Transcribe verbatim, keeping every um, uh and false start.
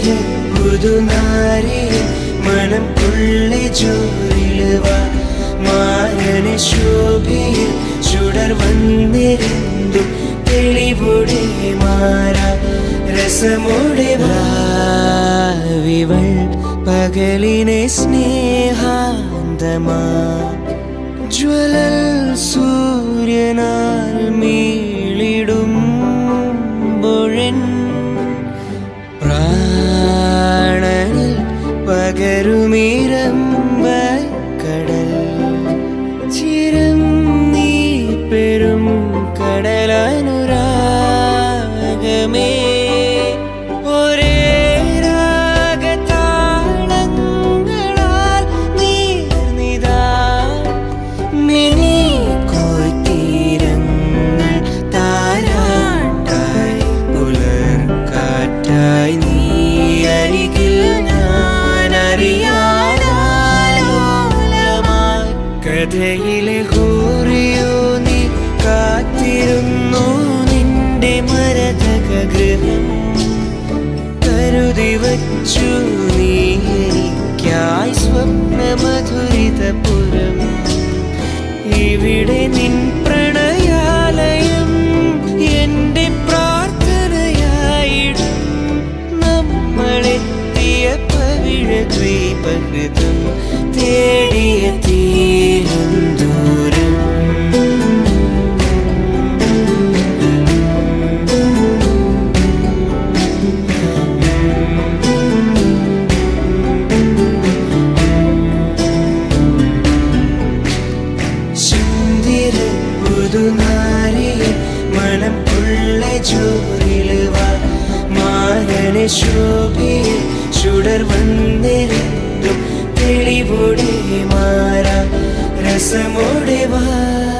ചന്ദ്ര പുതുനാരിയ മനം കൊള്ളെ ജോറിലുവ മാനന ശോഭിയിൽ ചുടർ വന്നിരുന്നു തെളിവുടെ മാറാ രസമോടെ ഭാവിവൾ പകലിനെ സ്നേഹാന്തമാ ജ്വലൽ സൂര്യനാൽ മീളിടുമ്പോഴൻ പ്രാണനിൽ പകരുമിരമ്പ കടൽ ചിരം നീ പെരും കടലനുരാഗമേ ഒരേ രാഗതാളങ്ങളാൽ നീർനിതാ മിനി കൊയ്ത്തീരങ്ങൾ താരാട്ടായി പുലർക്കാറ്റായി നീ അരികിൽ ഞാനറിയാലോലമായി കഥയിലെ ഹൂറിയോ നീ കാത്തിരുന്നു നിന്റെ മരതക ഗൃഹം കരുതി വച്ചു നീ എനിക്കായി സ്വപ്നമധുരിതപുരം ഇവിടെ നിൻ പ്രണയാലയം എന്റെ പ്രാർത്ഥനയായിടും നമ്മളെത്തിയ പവിഴ ദ്വീപഹൃതം തേടിയ തീരും ദൂരം ചന്ദ്ര പുതുനാരിയ മനം കൊള്ളെ ജോറിലുവ മാനന ശോഭിയിൽ ചുടർ വന്നിരുന്നു തെളിവുടെ മാറാ രസമോടെ വാ